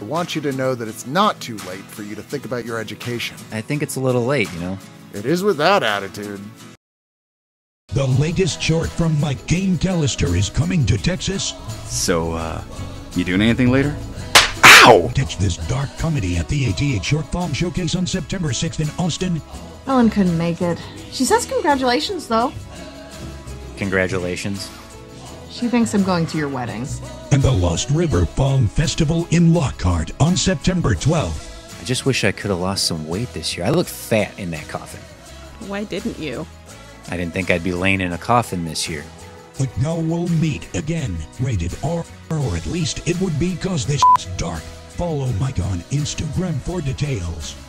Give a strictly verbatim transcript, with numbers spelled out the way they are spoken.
I want you to know that it's not too late for you to think about your education. I think it's a little late, you know? It is with that attitude. The latest short from Mike Game Callister is coming to Texas. So, uh, you doing anything later? Ow! Catch this dark comedy at the A T H Short Film Showcase on September sixth in Austin. Ellen couldn't make it. She says congratulations, though. Congratulations. She thinks I'm going to your wedding. And the Lost River Film Festival in Lockhart on September twelfth. I just wish I could have lost some weight this year. I look fat in that coffin. Why didn't you? I didn't think I'd be laying in a coffin this year. But now we'll meet again. Rated R, or at least it would be 'cause this is dark. Follow Mike on Instagram for details.